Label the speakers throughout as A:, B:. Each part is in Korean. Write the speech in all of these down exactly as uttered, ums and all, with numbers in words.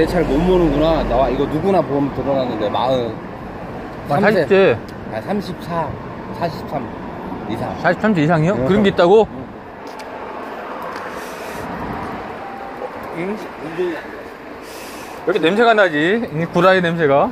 A: 내 차를 못 모르는구나. 나 이거 누구나 보험 들어놨는데 마흔
B: 아, 사십 대.
A: 아, 삼십사, 사십삼 이상.
B: 사십삼 대 이상이요?
A: 응.
B: 그런 게 있다고?
A: 응.
B: 왜 이렇게 냄새가 나지? 이 구라의 냄새가.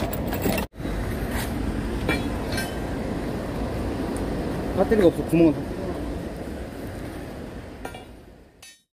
A: 배터리가 없어. 구멍은